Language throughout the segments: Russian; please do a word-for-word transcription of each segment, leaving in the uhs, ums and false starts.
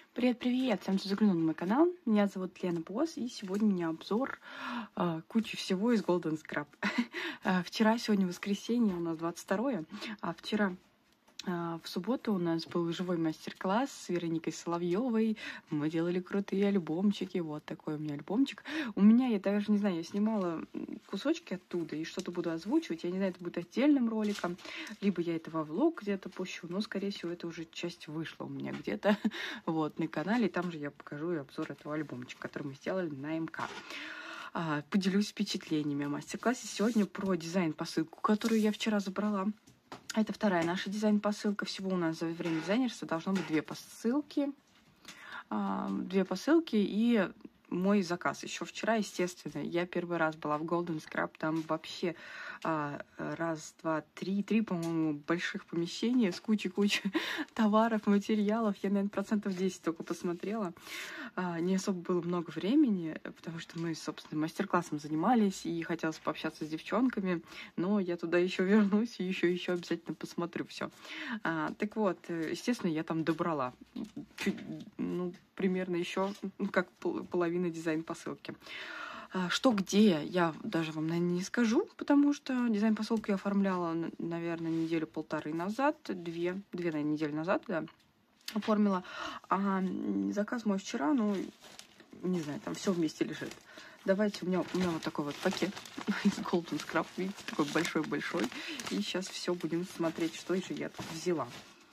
Привет-привет! Всем, кто заглянул на мой канал. Меня зовут Лена Босс, и сегодня у меня обзор э, кучи всего из Golden Scrub. э, вчера, сегодня воскресенье, у нас двадцать второе, а вчера э, в субботу у нас был живой мастер-класс с Вероникой Соловьевой. Мы делали крутые альбомчики. Вот такой у меня альбомчик. У меня, я даже не знаю, я снимала кусочки оттуда и что-то буду озвучивать. Я не знаю, это будет отдельным роликом, либо я это во влог где-то пущу, но, скорее всего, это уже часть вышла у меня где-то вот на канале. И там же я покажу и обзор этого альбомчика, который мы сделали на эм ка. А, поделюсь впечатлениями о мастер-классе. Сегодня про дизайн-посылку, которую я вчера забрала. Это вторая наша дизайн-посылка. Всего у нас за время дизайнерства должно быть две посылки. А, две посылки и мой заказ. Еще вчера, естественно, я первый раз была в Golden Scrub. Там вообще а, раз, два, три, три, по-моему, больших помещения с кучей-кучей товаров, материалов. Я, наверное, процентов десять только посмотрела. А, не особо было много времени, потому что мы, собственно, мастер-классом занимались, и хотелось пообщаться с девчонками, но я туда еще вернусь и еще, еще обязательно посмотрю все. А, так вот, естественно, я там добрала. Чуть, ну, примерно еще как половина дизайн-посылки. Что где, я даже вам, наверное, не скажу, потому что дизайн-посылку я оформляла, наверное, неделю-полторы назад, две, две, наверное, недели назад, да, оформила. А заказ мой вчера, ну, не знаю, там все вместе лежит. Давайте, у меня, у меня вот такой вот пакет из Golden Scrub, видите, такой большой-большой. И сейчас все будем смотреть, что же я тут взяла.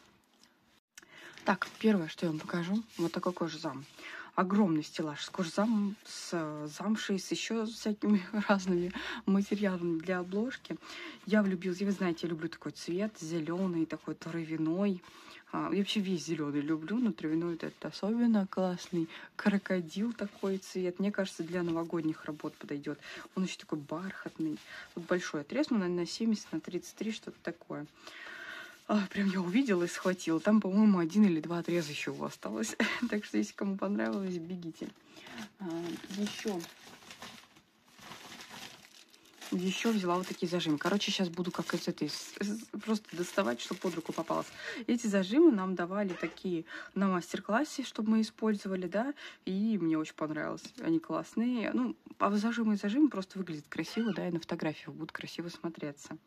Так, первое, что я вам покажу, вот такой кожзам. Огромный стеллаж с кожзамом, с замшей, с еще всякими разными материалами для обложки. Я влюбилась, вы знаете, я люблю такой цвет, зеленый, такой травяной. А, я вообще весь зеленый люблю, но травяной этот особенно классный. Крокодил такой цвет. Мне кажется, для новогодних работ подойдет. Он еще такой бархатный. Вот большой отрез, ну, наверное, на семьдесят, на тридцать три, что-то такое. А, прям я увидела и схватила. Там, по-моему, один или два отреза еще осталось. Так что, если кому понравилось, бегите. А, еще... Еще взяла вот такие зажимы. Короче, сейчас буду как из этой просто доставать, чтобы под руку попалось. Эти зажимы нам давали такие на мастер-классе, чтобы мы использовали, да. И мне очень понравилось. Они классные. Ну, а зажимы и зажимы просто выглядят красиво, да, и на фотографиях будут красиво смотреться.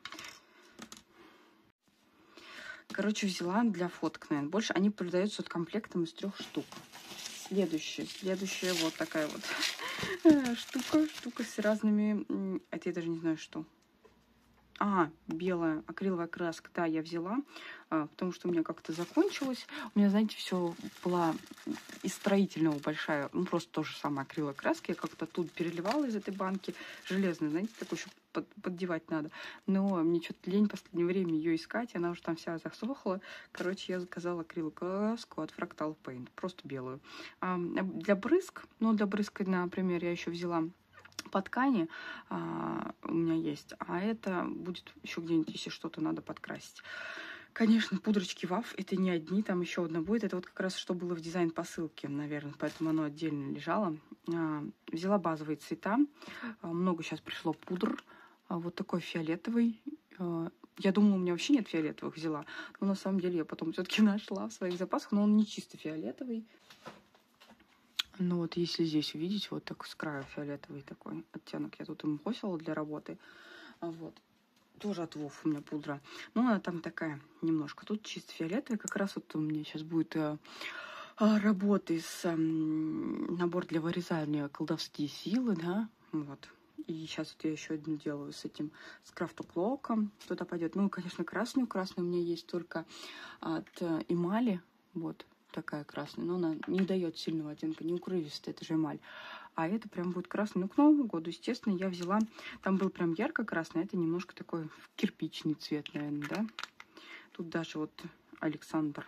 Короче, взяла для фоток, наверное, больше. Они продаются вот комплектом из трех штук. Следующая, следующая вот такая вот штука, штука с разными, это я даже не знаю что. А, белая акриловая краска, да, я взяла, потому что у меня как-то закончилось. У меня, знаете, все была из строительного большая, ну, просто тоже самая акриловая краска. Я как-то тут переливала из этой банки железной, знаете, такой еще под, поддевать надо. Но мне что-то лень в последнее время ее искать, она уже там вся засохла. Короче, я заказала акриловую краску от Fractal Paint, просто белую. А для брызг, ну, для брызг, например, я еще взяла по ткани, а, у меня есть, а это будет еще где-нибудь, если что-то надо подкрасить. Конечно, пудрочки ваф, это не одни, там еще одна будет. Это вот как раз что было в дизайн-посылке, наверное, поэтому оно отдельно лежало. А, взяла базовые цвета, а, много сейчас пришло пудр, а, вот такой фиолетовый. А, я думала, у меня вообще нет фиолетовых, взяла, но на самом деле я потом все-таки нашла в своих запасах, но он не чисто фиолетовый. Ну вот если здесь увидеть, вот так с краю фиолетовый такой оттенок. Я тут им косила для работы. Вот. Тоже от Вов у меня пудра. Ну, она там такая немножко. Тут чисто фиолетовый. Как раз вот у меня сейчас будет э, работы с э, набор для вырезания колдовские силы, да. Вот. И сейчас вот я еще одну делаю с этим, с крафт-клоком. Туда пойдет. Ну, конечно, красную. Красную у меня есть только от э, эмали. Вот. Такая красная, но она не дает сильного оттенка, не укрывистая, это же эмаль. А это прям будет красный. Ну, к Новому году, естественно, я взяла, там был прям ярко-красный, это немножко такой кирпичный цвет, наверное, да. Тут даже вот Александр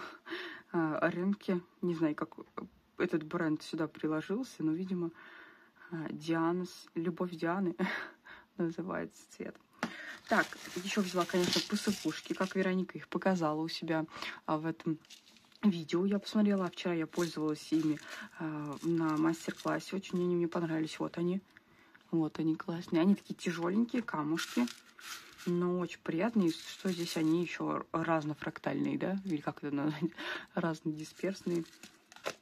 Ренке, не знаю, как этот бренд сюда приложился, но, видимо, Диана, Любовь Дианы называется цвет. Так, еще взяла, конечно, посыпушки, как Вероника их показала у себя в этом видео. Я посмотрела, вчера я пользовалась ими э, на мастер-классе. Очень они мне понравились. Вот они. Вот они классные. Они такие тяжеленькие, камушки. Но очень приятные. Что здесь они еще разнофрактальные, да? Или как это назвать? Разнодисперсные.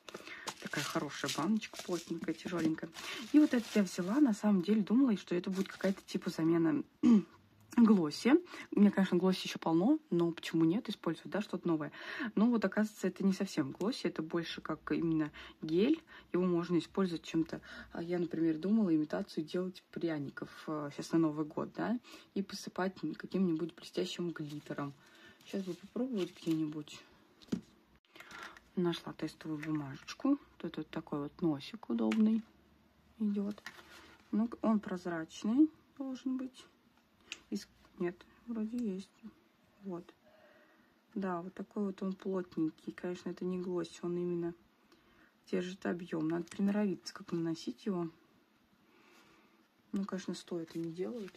такая хорошая баночка, плотненькая, тяжеленькая. И вот это я взяла, на самом деле думала, что это будет какая-то типа замена глосси. У меня, конечно, глосси еще полно, но почему нет, использовать, да, что-то новое. Но вот, оказывается, это не совсем глосси, это больше как именно гель. Его можно использовать чем-то. Я, например, думала имитацию делать пряников сейчас на Новый год, да, и посыпать каким-нибудь блестящим глиттером. Сейчас бы попробовать где-нибудь. Нашла тестовую бумажечку. Вот это такой вот носик удобный идет. Ну, он прозрачный должен быть. Из... Нет, вроде есть. Вот. Да, вот такой вот он плотненький. Конечно, это не глосси, он именно держит объем. Надо приноровиться, как наносить его. Ну, конечно, стоит и не делают.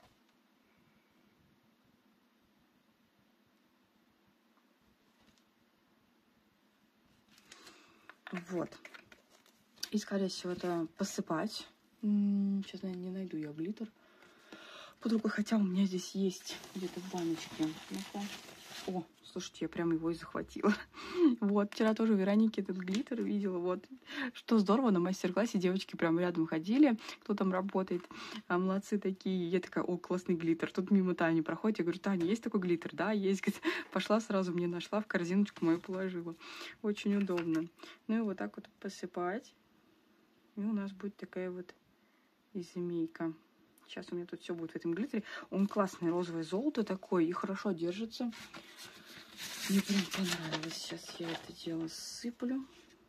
Вот. И, скорее всего, это посыпать. Сейчас, наверное, не найду я глиттер под рукой, хотя у меня здесь есть где-то в баночке. Ну-ка. О, слушайте, я прям его и захватила. Вот, вчера тоже у Вероники этот глиттер видела. Вот, что здорово, на мастер-классе девочки прям рядом ходили, кто там работает. А, молодцы такие. Я такая, о, классный глиттер. Тут мимо Тани проходит. Я говорю, Таня, есть такой глиттер? Да, есть. Пошла сразу, мне нашла, в корзиночку мою положила. Очень удобно. Ну и вот так вот посыпать. И у нас будет такая вот змейка. Сейчас у меня тут все будет в этом глиттере. Он классный, розовое золото такой и хорошо держится. Мне прям понравилось. Сейчас я это дело сыплю.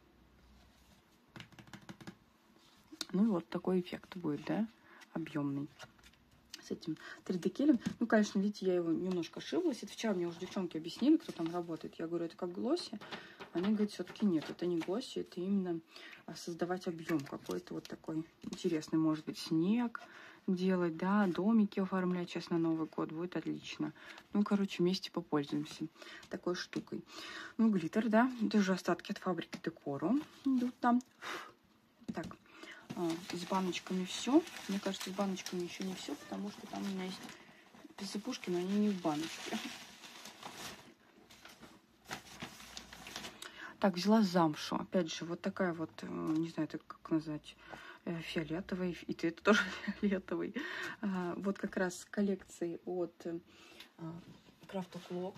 Ну и вот такой эффект будет, да, объемный. С этим три дэ келем. Ну, конечно, видите, я его немножко ошиблась. Это вчера мне уже девчонки объяснили, кто там работает. Я говорю, это как глосси. Они говорят, все-таки нет, это не глосси, это именно создавать объем какой-то вот такой интересный. Может быть, снег делать, да, домики оформлять сейчас на Новый год. Будет отлично. Ну, короче, вместе попользуемся такой штукой. Ну, глиттер, да, это уже остатки от фабрики Декору идут там. Так. С баночками все. Мне кажется, с баночками еще не все, потому что там у меня есть посыпушки, но они не в баночке. Так, взяла замшу. Опять же, вот такая вот, не знаю, это как назвать, фиолетовый. И ты это тоже фиолетовый. Вот как раз с коллекции от Craft O'Clock.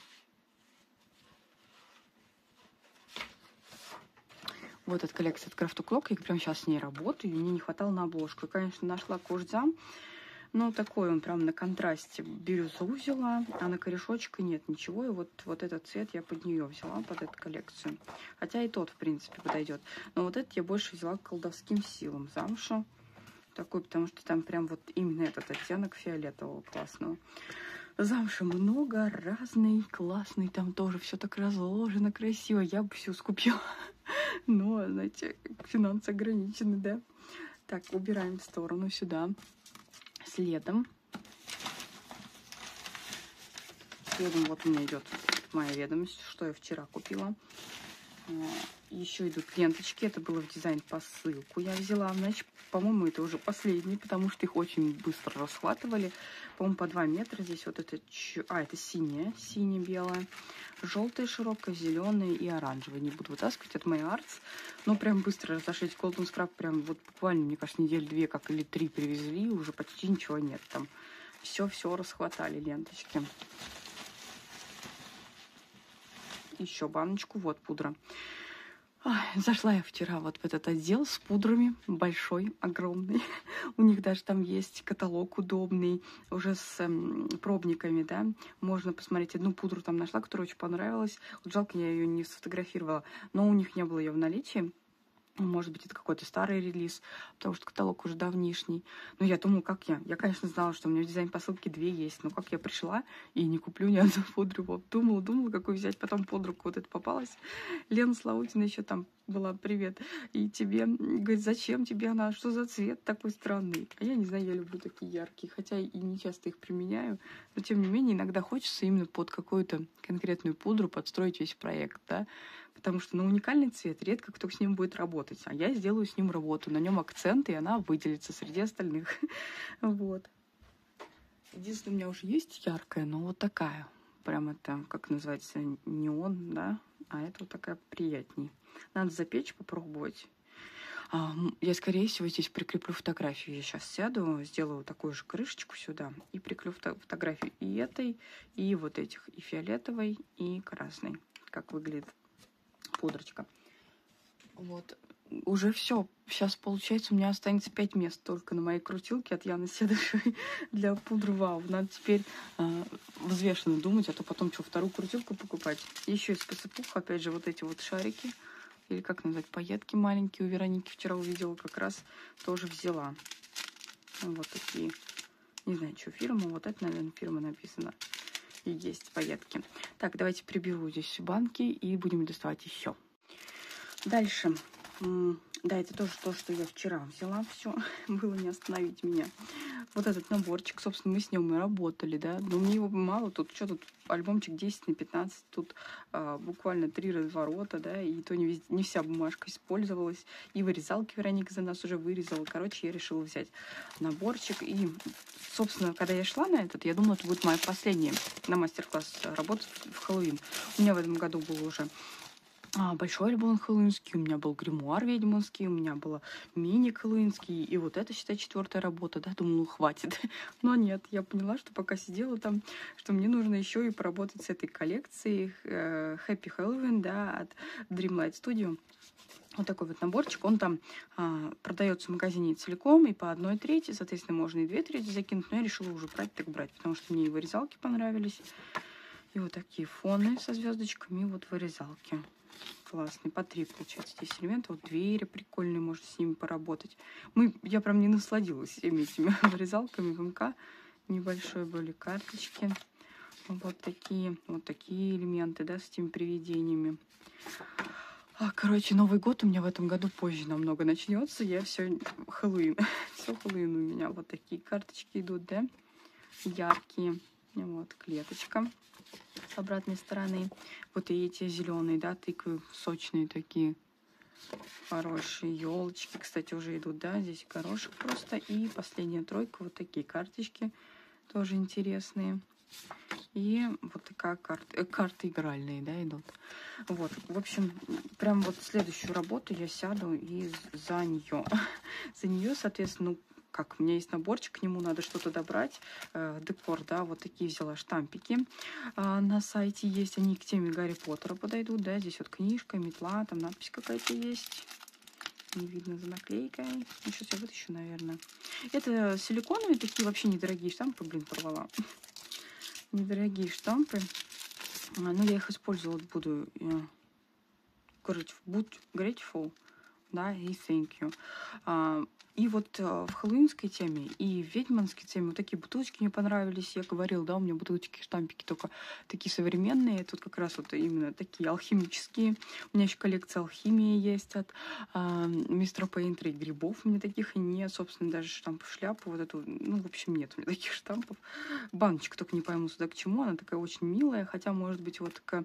Вот эта коллекция от Craft O'Clock. Я прямо сейчас с ней работаю. Мне не хватало на обложку. И, конечно, нашла кожзам. Но такой он прям на контрасте. Бирюзу взяла, а на корешочка нет ничего. И вот, вот этот цвет я под нее взяла, под эту коллекцию. Хотя и тот, в принципе, подойдет. Но вот этот я больше взяла к колдовским силам замшу. Такой, потому что там прям вот именно этот оттенок фиолетового классного. Замши много, разный, классный. Там тоже все так разложено красиво. Я бы все скупила. Но, знаете, финансы ограничены, да? Так, убираем в сторону сюда. Следом. Следом вот у меня идет моя ведомость, что я вчера купила. Еще идут ленточки. Это было в дизайн посылку. Я взяла, значит, по-моему, это уже последний, потому что их очень быстро расхватывали. По-моему, по два метра. Здесь вот это... А, это синяя, сине-белая. Желтая широкая, зеленая и оранжевая. Не буду вытаскивать. Это моя Артс. Но прям быстро разошлись. Golden Scrap прям вот буквально, мне кажется, неделю две, как или три привезли. Уже почти ничего нет там. Все-все расхватали ленточки. Еще баночку. Вот пудра. Ой, зашла я вчера вот в этот отдел с пудрами. Большой, огромный. У них даже там есть каталог удобный. Уже с эм, пробниками, да. Можно посмотреть. Одну пудру там нашла, которая очень понравилась. Вот жалко, я ее не сфотографировала. Но у них не было ее в наличии. Может быть, это какой-то старый релиз, потому что каталог уже давнишний. Но я думаю, как я? Я, конечно, знала, что у меня в дизайн посылки две есть. Но как я пришла и не куплю ни одну пудру. Вот думала, думала, какую взять. Потом под руку вот это попалась. Лена Слаутина еще там была, привет. И тебе, говорит, зачем тебе она? Что за цвет такой странный? А я не знаю, я люблю такие яркие. Хотя и не часто их применяю. Но, тем не менее, иногда хочется именно под какую-то конкретную пудру подстроить весь проект, да. Потому что на уникальный цвет редко кто с ним будет работать. А я сделаю с ним работу. На нем акцент, и она выделится среди остальных. Вот. Единственное, у меня уже есть яркая, но вот такая. Прям это, как называется, неон, да? А это вот такая приятней. Надо запечь, попробовать. А, я, скорее всего, здесь прикреплю фотографию. Я сейчас сяду, сделаю такую же крышечку сюда и прикреплю фото фотографию и этой, и вот этих, и фиолетовой, и красной, как выглядит пудрочка. Вот. Уже все. Сейчас, получается, у меня останется пять мест только на моей крутилке от Яны Седышевой для пудры Вау. Надо теперь э, взвешенно думать, а то потом что, вторую крутилку покупать. Еще из посыпух, опять же, вот эти вот шарики. Или как назвать, пайетки маленькие у Вероники. Вчера увидела, как раз тоже взяла. Вот такие. Не знаю, что фирма. Вот это, наверное, фирма написана. И есть пайетки. Так, давайте приберу здесь банки и будем доставать еще. Дальше. Да, это тоже то, что я вчера взяла. Все, было не остановить меня. Вот этот наборчик, собственно, мы с ним и работали, да. Но мне его мало. Тут что тут? Альбомчик десять на пятнадцать. Тут а, буквально три разворота, да. И то не, везде, не вся бумажка использовалась. И вырезалки Вероника за нас уже вырезала. Короче, я решила взять наборчик. И, собственно, когда я шла на этот, я думала, это будет моя последняя на мастер-класс работа в Хэллоуин. У меня в этом году было уже... А, большой альбом хэллоуинский, у меня был гримуар ведьминский, у меня было мини хэллоуинский, и вот это, считай, четвертая работа, да, думала, хватит. Но нет, я поняла, что пока сидела там, что мне нужно еще и поработать с этой коллекцией э, Happy Halloween, да, от Dreamlight Studio. Вот такой вот наборчик, он там а, продается в магазине целиком, и по одной трети, соответственно, можно и две трети закинуть, но я решила уже брать так брать, потому что мне и вырезалки понравились, и вот такие фоны со звездочками, и вот вырезалки. Классный, по три, получается, здесь элементы. Вот двери прикольные, можно с ними поработать. Мы, я прям не насладилась всеми этими вырезалками в МК. Небольшие были карточки. Вот такие, вот такие элементы, да, с этими привидениями. А, короче, Новый год у меня в этом году позже намного начнется. Я все Хэллоуин. Все Хэллоуин у меня. Вот такие карточки идут, да, яркие. Вот, клеточка с обратной стороны. Вот и эти зеленые, да, тыквы сочные такие. Хорошие елочки, кстати, уже идут, да, здесь горошек просто. И последняя тройка, вот такие карточки, тоже интересные. И вот такая карта, э, карты игральные, да, идут. Вот, в общем, прям вот следующую работу я сяду и за нее. За нее, соответственно, ну, как, у меня есть наборчик, к нему надо что-то добрать, э, декор, да, вот такие взяла штампики. Э, на сайте есть, они к теме Гарри Поттера подойдут, да, здесь вот книжка, метла, там надпись какая-то есть. Не видно за наклейкой. Ну, сейчас я вытащу, наверное. Это силиконовые такие, вообще недорогие штампы, блин, порвала. Недорогие штампы. А, ну, я их использовать буду. Короче, будь grateful, да, и thank you. А, и вот в хэллоуинской теме и в ведьминской теме вот такие бутылочки мне понравились. Я говорила, да, у меня бутылочки, штампики только такие современные. Тут как раз вот именно такие алхимические. У меня еще коллекция алхимии есть от а, мистера Пейнтера и грибов. У меня таких и нет. Собственно, даже штампов шляпу вот эту. Ну, в общем, нет у меня таких штампов. Баночка, только не пойму сюда к чему. Она такая очень милая. Хотя, может быть, вот такая...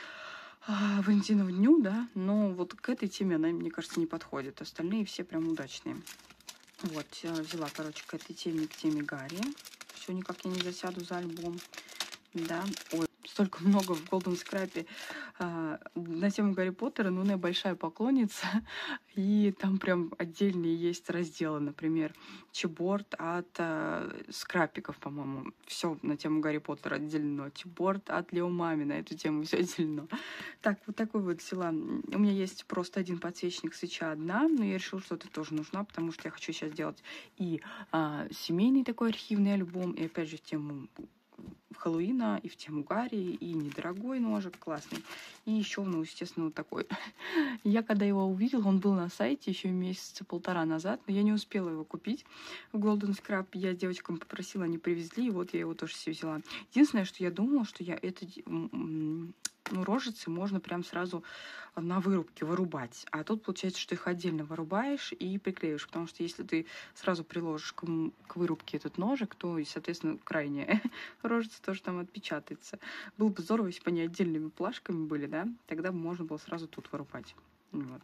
Валентинову дню, да, но вот к этой теме она, мне кажется, не подходит. Остальные все прям удачные. Вот, взяла, короче, к этой теме, к теме Гарри. Все, никак я не засяду за альбом. Да, ой, столько много в Golden Scrap а, на тему Гарри Поттера, ну, я большая поклонница, и там прям отдельные есть разделы, например, чипборд от а, скрапиков, по-моему, все на тему Гарри Поттера отделено, чипборд от Лео Мами на эту тему все отделено. Так, вот такой вот взяла. У меня есть просто один подсвечник, свеча одна, но я решила, что это тоже нужна, потому что я хочу сейчас сделать и а, семейный такой архивный альбом, и опять же в тему Хэллоуина, и в тему Гарри, и недорогой ножик, классный. И еще, ну, естественно, вот такой. Я когда его увидела, он был на сайте еще месяца полтора назад, но я не успела его купить в Golden Scrap. Я девочкам попросила, они привезли, и вот я его тоже себе взяла. Единственное, что я думала, что я это... Ну, рожицы можно прям сразу на вырубке вырубать. А тут получается, что их отдельно вырубаешь и приклеишь. Потому что если ты сразу приложишь к, к вырубке этот ножик, то, соответственно, крайняя рожица тоже там отпечатается. Было бы здорово, если бы они отдельными плашками были, да? Тогда можно было сразу тут вырубать. Вот.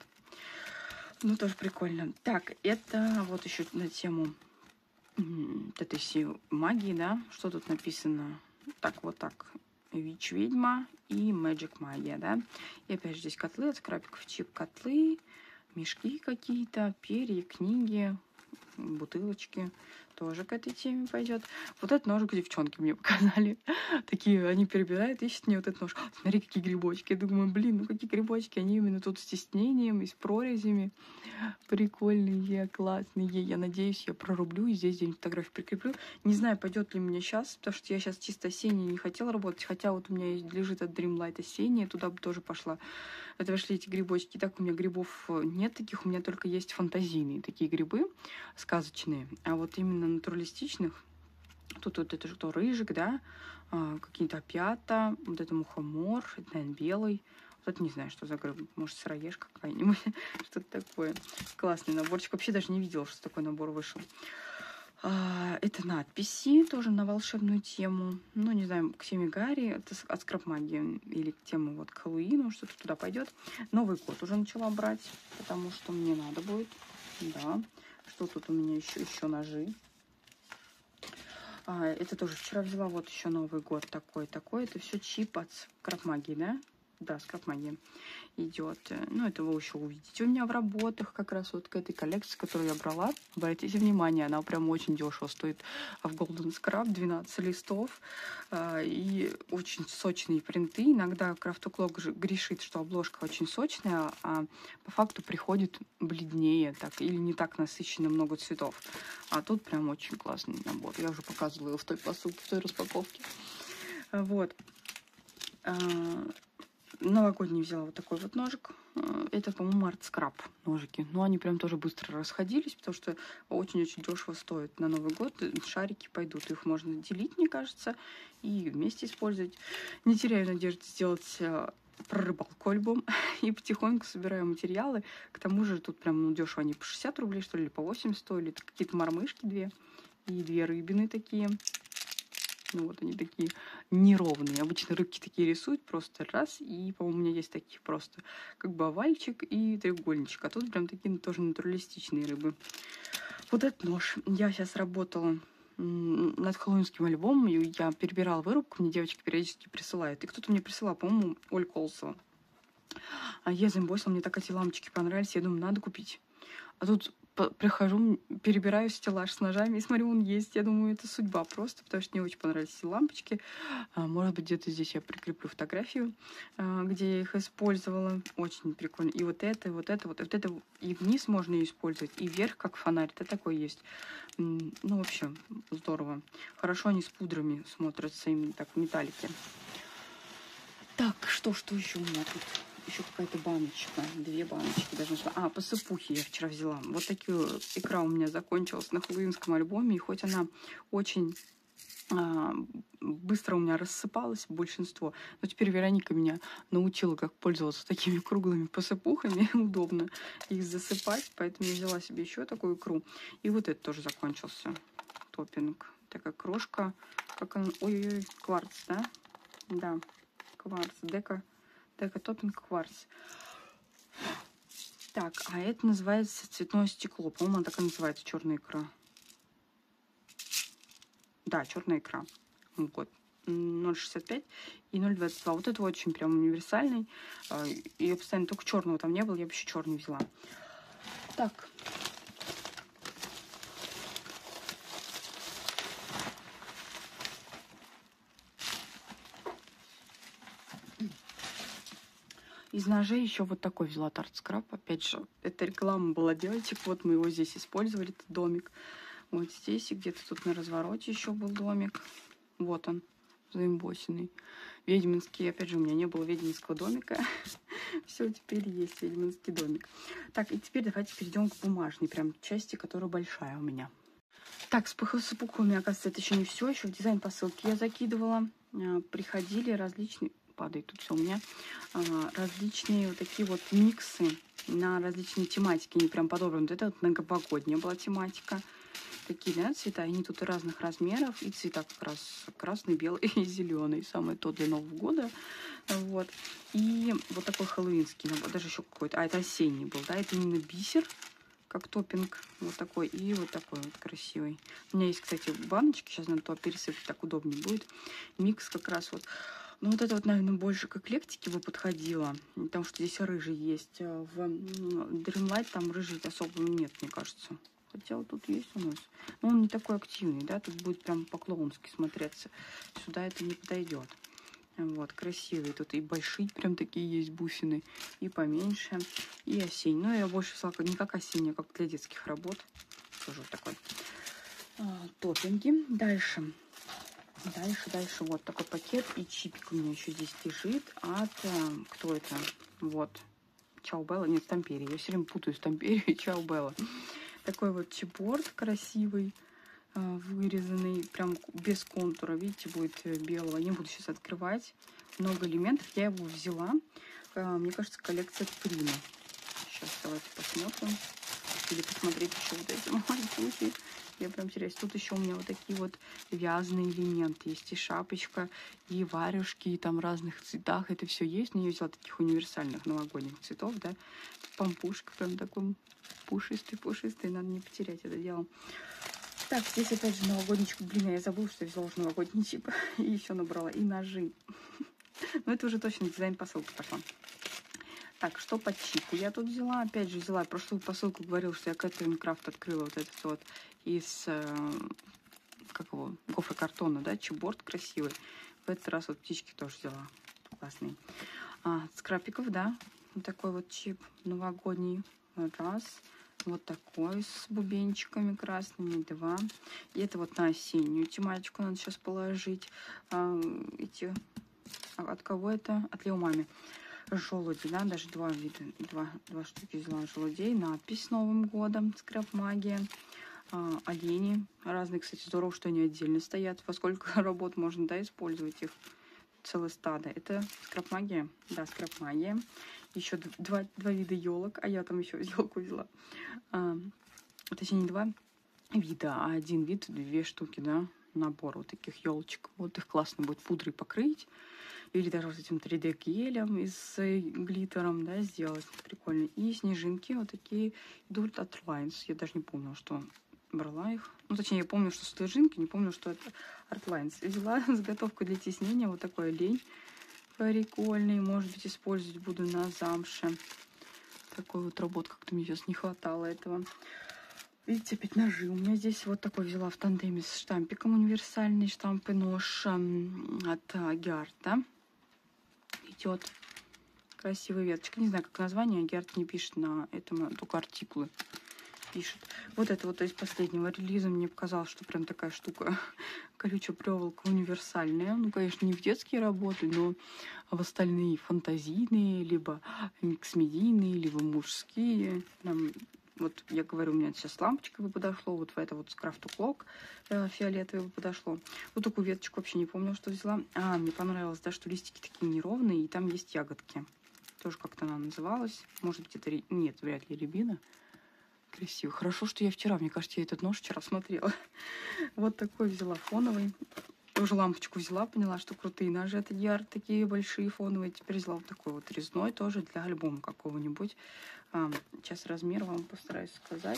Ну, тоже прикольно. Так, это вот еще на тему вот этой всей магии, да? Что тут написано? Так, вот так. Вич Ведьма и Magic Магия, да. И опять же здесь котлы от скрабиков, чип котлы, мешки какие-то, перья, книги, бутылочки. Тоже к этой теме пойдет. Вот этот ножик девчонки мне показали. Такие, они перебирают, ищут мне вот этот нож. Смотри, какие грибочки. Я думаю, блин, ну какие грибочки. Они именно тут с тиснением и с прорезями. Прикольные, классные. Я надеюсь, я прорублю и здесь где-нибудь фотографию прикреплю. Не знаю, пойдет ли мне сейчас, потому что я сейчас чисто осенний не хотела работать. Хотя вот у меня лежит от Dreamlight осенний, туда бы тоже пошла. Это вошли эти грибочки. Так у меня грибов нет таких, у меня только есть фантазийные такие грибы, сказочные. А вот именно натуралистичных, тут вот это что, рыжик, да, а, какие-то опята, вот это мухомор, это, наверное, белый. Вот это не знаю, что за гриб, может, сыроежка какая-нибудь, что-то такое. Классный наборчик. Вообще даже не видела, что такой набор вышел. А, это надписи тоже на волшебную тему. Ну, не знаю, к теме Гарри, это от скраб-магии или к тему вот к Хэллоуину, что-то туда пойдет. Новый год уже начала брать, потому что мне надо будет. Да. Что тут у меня еще? Еще ножи. А, это тоже вчера взяла. Вот еще Новый год такой, такой. Это все чип от скраб-магии, да? Да, скраб-магия идет. Ну, это вы еще увидите у меня в работах как раз вот к этой коллекции, которую я брала. Обратите внимание, она прям очень дешево стоит в Golden Scrap, двенадцать листов. И очень сочные принты. Иногда Крафтоклок грешит, что обложка очень сочная, а по факту приходит бледнее так, или не так насыщенно много цветов. А тут прям очень классный набор. Я уже показывала его в той посылке, в той распаковке. Вот. Новогодний взяла вот такой вот ножик. Это, по-моему, Art Scrap ножики. Но они прям тоже быстро расходились, потому что очень-очень дешево стоят на Новый год. Шарики пойдут. Их можно делить, мне кажется, и вместе использовать. Не теряю надежды сделать про рыбалку альбом. И потихоньку собираю материалы. К тому же тут прям ну, дешево. Они по шестьдесят рублей, что ли, или по восемьдесят стоили. Это какие-то мормышки две. И две рыбины такие. Ну вот они такие неровные. Обычно рыбки такие рисуют просто раз. И, по-моему, у меня есть такие просто как бы овальчик и треугольничек. А тут прям такие тоже натуралистичные рыбы. Вот этот нож. Я сейчас работала над хэллоуинским альбомом. И я перебирала вырубку. Мне девочки периодически присылают. И кто-то мне присылал, по-моему, Оль Колсова. А я заимбосила, мне так эти лампочки понравились. Я думаю, надо купить. А тут прихожу, перебираю стеллаж с ножами и смотрю, он есть. Я думаю, это судьба просто, потому что мне очень понравились эти лампочки. Может быть, где-то здесь я прикреплю фотографию, где я их использовала. Очень прикольно. И вот это, и вот это, вот, вот это и вниз можно ее использовать, и вверх, как фонарь. Это такой есть. Ну, вообще, здорово. Хорошо они с пудрами смотрятся, именно так, в металлике. Так, что, что еще у меня тут? Еще какая-то баночка, две баночки даже нашла. А, посыпухи я вчера взяла. Вот такие икра у меня закончилась на хэллоуинском альбоме. И хоть она очень а, быстро у меня рассыпалась, большинство. Но теперь Вероника меня научила, как пользоваться такими круглыми посыпухами. Удобно их засыпать. Поэтому я взяла себе еще такую икру. И вот это тоже закончился топпинг. Такая крошка. Как он... Ой-ой-ой, кварц, да? Да, кварц. Дека. Дека топпинг кварц. Так, а это называется цветное стекло. По-моему, она так и называется, черная икра. Да, черная икра. Вот. ноль шестьдесят пять и ноль двадцать два. Вот это очень прям универсальный. И я постоянно только черного там не было, я бы еще черный взяла. Так. Из ножей еще вот такой взяла Art Scrap. Опять же, это реклама была девочек. Вот мы его здесь использовали, этот домик. Вот здесь и где-то тут на развороте еще был домик. Вот он, заимбосенный. Ведьминский. Опять же, у меня не было ведьминского домика. Все, теперь есть ведьминский домик. Так, и теперь давайте перейдем к бумажной прям части, которая большая у меня. Так, с посыпухами, оказывается, это еще не все. Еще в дизайн посылки я закидывала. Приходили различные... Падает тут все у меня. Различные вот такие вот миксы на различные тематики. Они прям подобраны. Вот это вот новогодняя была тематика. Такие, да, цвета. Они тут и разных размеров. И цвета как раз красный, белый и зеленый. Самое то для Нового года. Вот. И вот такой хэллоуинский набор. Даже еще какой-то. А, это осенний был, да? Это именно бисер, как топпинг. Вот такой. И вот такой вот красивый. У меня есть, кстати, баночки. Сейчас надо то пересыпать. Так удобнее будет. Микс как раз вот. Ну, вот это вот, наверное, больше к эклектике бы подходило, потому что здесь рыжий есть. В Dreamlight там рыжий особо нет, мне кажется. Хотя вот тут есть у нас. Но он не такой активный, да, тут будет прям по-клоунски смотреться. Сюда это не подойдет. Вот, красивые. Тут и большие прям такие есть бусины, и поменьше, и осень. Ну, я больше взяла не как осенний, а как для детских работ. Тоже вот такой. А, топпинги. Дальше. Дальше, дальше. Вот такой пакет. И чипик у меня еще здесь лежит от... Кто это? Вот. Чао Белла. Нет, Стамперия. Я все время путаю Стамперию и Чао Белла. Такой вот чипборд красивый, вырезанный, прям без контура. Видите, будет белого. Не буду сейчас открывать. Много элементов. Я его взяла. Мне кажется, коллекция Прима. Сейчас давайте посмотрим. Или посмотреть еще вот эти маленькие. Я прям теряюсь. Тут еще у меня вот такие вот вязаные элементы. Есть и шапочка, и варежки, и там в разных цветах. Это все есть. Но я взяла таких универсальных новогодних цветов, да. Пампушка прям такой пушистый-пушистый. Надо не потерять это дело. Так, здесь опять же новогодний чип. Блин, я забыла, что я взяла уже новогодний чип. И еще набрала. И ножи. Но это уже точно дизайн посылка пошла. Так, что по чипу я тут взяла? Опять же взяла. Прошлую посылку говорила, что я Кэтрин Крафт открыла вот этот вот из, э, как его, гофрокартона, да, чипборд красивый. В этот раз вот птички тоже взяла. Классный. А, скрапиков, да. Вот такой вот чип новогодний. Раз. Вот такой с бубенчиками красными. Два. И это вот на осеннюю тематику надо сейчас положить. А, эти... От кого это? От Лео Мами. Желуди, да, даже два вида, два, два штуки взяла желудей. Надпись с Новым годом, скрап магия. А, олени разные, кстати, здорово, что они отдельно стоят. Во сколько работ можно, да, использовать их. Целое стадо. Это скрап магия, да, скрап магия. Еще два, два вида елок, а я там еще елку взяла. А, точнее, не два вида, а один вид, две штуки, да, набор вот таких елочек. Вот их классно будет пудрой покрыть. Или даже вот этим три дэ гелем и с глиттером, да, сделать. Прикольно. И снежинки вот такие идут от Artlines. Я даже не помню, что брала их. Ну, точнее, я помню, что снежинки, не помню, что это Artlines. Взяла заготовку для теснения. Вот такой олень прикольный. Может быть, использовать буду на замше. Такой вот работ. Как-то мне сейчас не хватало этого. Видите, опять ножи. У меня здесь вот такой взяла в тандеме с штампиком. Универсальный штамп и нож от Герта. Идет красивая веточка. Не знаю, как название. Герт не пишет на этом, только артиклы пишет. Вот это вот из последнего релиза мне показалось, что прям такая штука колючая проволока универсальная. Ну, конечно, не в детские работы, но в остальные фантазийные, либо микс-медийные, либо мужские. Прям, вот я говорю, у меня сейчас лампочка бы подошло, вот в это вот с Craft Clock э, фиолетовый бы подошло. Вот такую веточку вообще не помню, что взяла. А, мне понравилось, да, что листики такие неровные, и там есть ягодки. Тоже как-то она называлась. Может быть, это... Нет, вряд ли рябина. Красиво. Хорошо, что я вчера, мне кажется, я этот нож вчера смотрела. Вот такой взяла фоновый. Тоже лампочку взяла, поняла, что крутые ножи от Яр, такие большие фоновые. Теперь взяла вот такой вот резной тоже для альбома какого-нибудь. А, сейчас размер вам постараюсь сказать.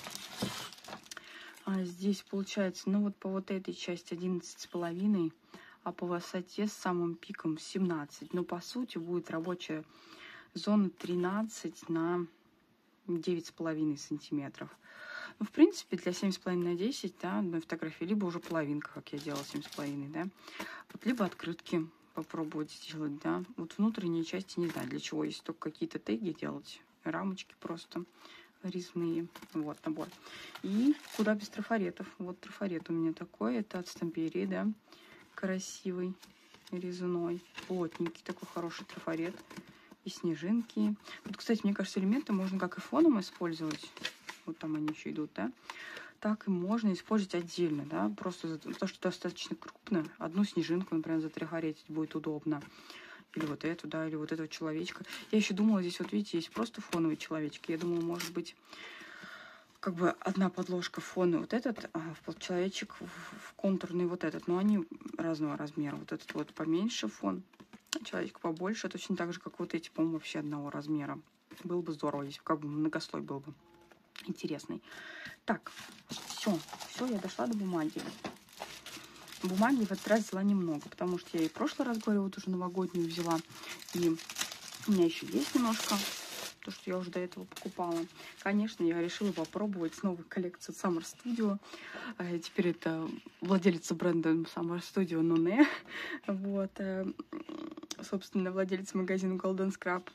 А здесь получается, ну вот по вот этой части одиннадцать с половиной, а по высоте с самым пиком семнадцать. Но по сути будет рабочая зона тринадцать на девять с половиной сантиметров. Ну, в принципе, для семь с половиной на десять, да, одной фотографии, либо уже половинка, как я делала, семь с половиной, да. Вот, либо открытки попробовать сделать, да. Вот внутренние части, не знаю, для чего, если только какие-то теги делать, рамочки просто резные. Вот набор. И куда без трафаретов. Вот трафарет у меня такой, это от Стамперии, да, красивый, резной, плотненький, такой хороший трафарет. И снежинки. Вот, кстати, мне кажется, элементы можно как и фоном использовать. Вот там они еще идут, да. Так и можно использовать отдельно, да. Просто за то, что достаточно крупно. Одну снежинку, например, затрафаретить будет удобно. Или вот эту, да, или вот этого человечка. Я еще думала, здесь вот видите, есть просто фоновые человечки. Я думала, может быть, как бы одна подложка фона вот этот, а человечек в контурный вот этот. Но они разного размера. Вот этот вот поменьше фон. Человечек побольше, точно так же, как вот эти, по-моему, вообще одного размера. Было бы здорово, если как бы многослой был бы интересный. Так, все, все, я дошла до бумаги. бумаги в этот раз взяла немного, потому что я и в прошлый раз, говорю, вот уже новогоднюю взяла. И у меня еще есть немножко, то, что я уже до этого покупала. Конечно, я решила попробовать новую коллекцию Summer Studio. Теперь это владелица бренда Summer Studio Nune. Вот. Собственно, владелец магазина Golden Scrap.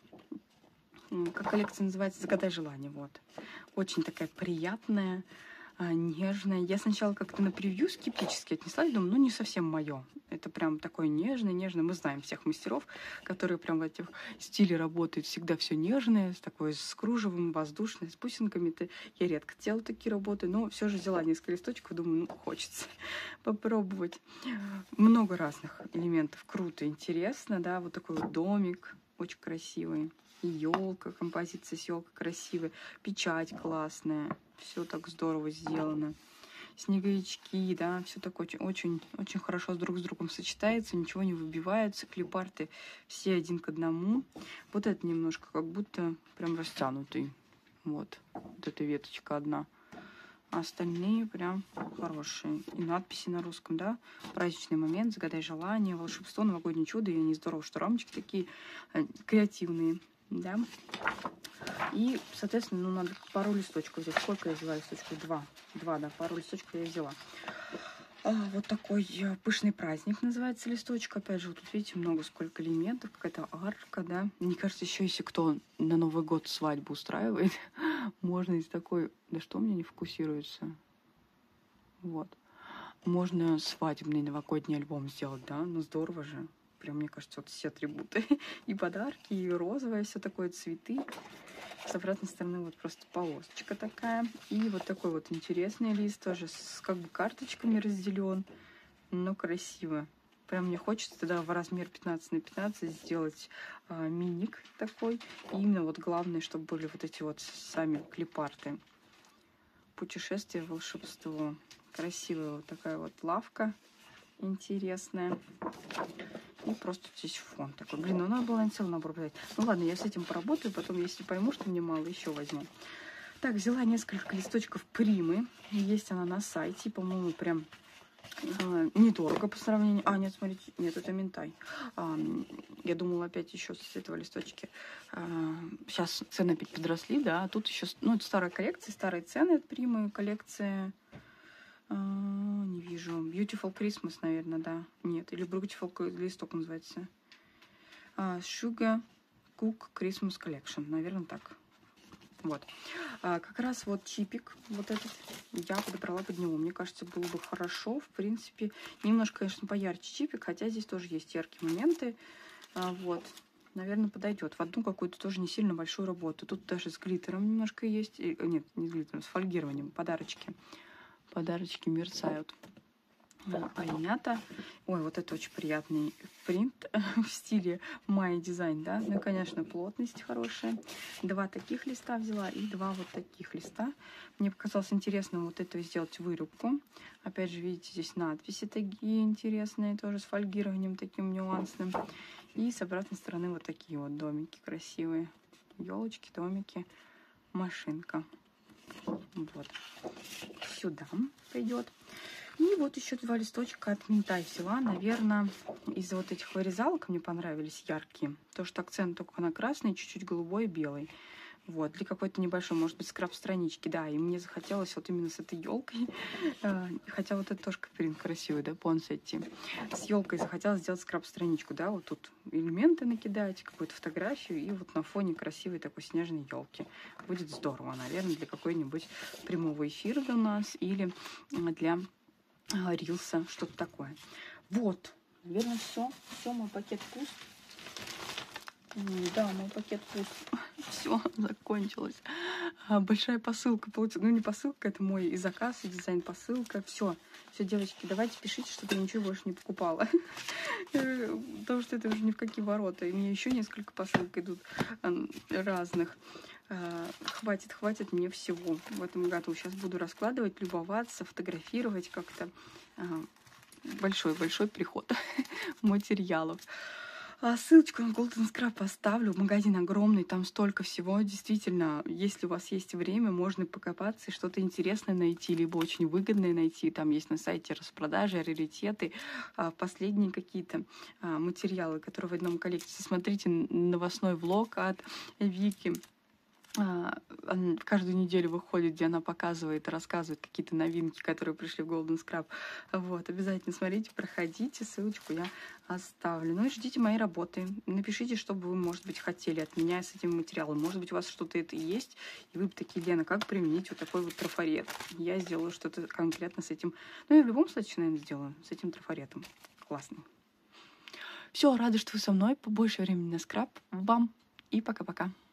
Как коллекция называется? «Загадай желание». Вот. Очень такая приятная, нежная. Я сначала как-то на превью скептически отнеслась, думаю, ну не совсем мое. Это прям такой нежный, нежный. Мы знаем всех мастеров, которые прям в этих стиле работают. Всегда все нежное, с такой с кружевом, воздушной, с бусинками. Я редко делаю такие работы, но все же взяла несколько листочков, думаю, ну хочется попробовать. Много разных элементов. Круто, интересно, да. Вот такой вот домик, очень красивый. Елка, композиция с елкой красивая, печать классная, все так здорово сделано. Снеговички, да, все так очень, очень, очень хорошо друг с другом сочетается, ничего не выбивается, клипарты все один к одному. Вот это немножко как будто прям растянутый, вот, вот эта веточка одна. А остальные прям хорошие. И надписи на русском, да. Праздничный момент, загадай желание, волшебство, новогоднее чудо. И они здорово, что рамочки такие креативные. Да. И, соответственно, ну, надо пару листочков взять. Сколько я взяла листочков? Два. Два, да, пару листочков я взяла. А, вот такой пышный праздник называется листочек. Опять же, вот тут видите, много сколько элементов. Какая-то арка, да. Мне кажется, еще если кто на Новый год свадьбу устраивает, можно из такой... Да что у меня не фокусируется? Вот. Можно свадебный новогодний альбом сделать, да? Ну, здорово же. Прям, мне кажется, вот все атрибуты. И подарки, и розовое, все такое, цветы. С обратной стороны вот просто полосочка такая. И вот такой вот интересный лист тоже с как бы карточками разделен. Но красиво. Прям мне хочется тогда в размер пятнадцать на пятнадцать сделать а, миник такой. И именно вот главное, чтобы были вот эти вот сами клипарты. Путешествие, волшебство. Красивая вот такая вот лавка. Интересная. И просто здесь фон такой. Блин, ну надо было на целый набор взять. Ну ладно, я с этим поработаю. Потом, если пойму, что мне мало, еще возьму. Так, взяла несколько листочков Примы. Есть она на сайте. По-моему, прям э, недорого по сравнению. А, нет, смотрите. Нет, это ментай. А, я думала опять еще с этого листочки. А, сейчас цены опять подросли, да. А тут еще... Ну, это старая коллекция. Старые цены от Примы. Коллекция... А, не вижу. Beautiful Christmas, наверное, да. Нет, или Beautiful листок называется. А, Sugar Cook Christmas Collection. Наверное, так. Вот. А, как раз вот чипик, вот этот, я подобрала под него. Мне кажется, было бы хорошо. В принципе, немножко, конечно, поярче чипик, хотя здесь тоже есть яркие моменты. А, вот. Наверное, подойдет. В одну какую-то тоже не сильно большую работу. Тут даже с глиттером немножко есть. И, нет, не с глиттером, с фольгированием. Подарочки. Подарочки мерцают. Оленята. Ой, вот это очень приятный принт в стиле Майя дизайн, да. Ну и, конечно, плотность хорошая. Два таких листа взяла и два вот таких листа. Мне показалось интересным вот это сделать вырубку. Опять же, видите, здесь надписи такие интересные, тоже с фольгированием таким нюансным. И с обратной стороны вот такие вот домики красивые. Елочки, домики, машинка. Вот. Сюда пойдет. И вот еще два листочка от Минтай взяла. Наверное, из-за вот этих вырезалок мне понравились яркие. То, что акцент только на красный, чуть-чуть голубой и белый. Вот, для какой-то небольшой, может быть, скраб-странички, да. И мне захотелось вот именно с этой елкой. Хотя вот это тоже принт красивый, да, понсетти. С елкой захотелось сделать скраб-страничку, да. Вот тут элементы накидать, какую-то фотографию. И вот на фоне красивой такой снежной елки. Будет здорово, наверное, для какой-нибудь прямого эфира у нас. Или для рилса, что-то такое. Вот, наверное, все. Все, мой пакет пуст. Да, мой пакет пуст. Все, закончилось. Большая посылка получилась. Ну, не посылка, это мой и заказ, и дизайн-посылка. Все, все, девочки, давайте пишите, чтобы я ничего больше не покупала. Потому что это уже ни в какие ворота. И мне еще несколько посылок идут разных. Хватит, хватит мне всего в этом году. Сейчас буду раскладывать, любоваться, фотографировать как-то. Большой-большой приход материалов. А, ссылочку на Golden Scrub оставлю. Магазин огромный, там столько всего. Действительно, если у вас есть время, можно покопаться и что-то интересное найти, либо очень выгодное найти. Там есть на сайте распродажи, раритеты, а, последние какие-то а, материалы, которые в одном коллекции. Смотрите новостной влог от Вики. А, ан- каждую неделю выходит, где она показывает и рассказывает какие-то новинки, которые пришли в Golden Scrub. Вот, обязательно смотрите, проходите, ссылочку я оставлю. Ну и ждите моей работы. Напишите, что бы вы, может быть, хотели от меня с этим материалом. Может быть, у вас что-то это есть, и вы бы такие: Лена, как применить вот такой вот трафарет? Я сделаю что-то конкретно с этим. Ну, я в любом случае, наверное, сделаю с этим трафаретом. Классный. Все, рада, что вы со мной. Побольше времени на скраб. Бам! И пока-пока.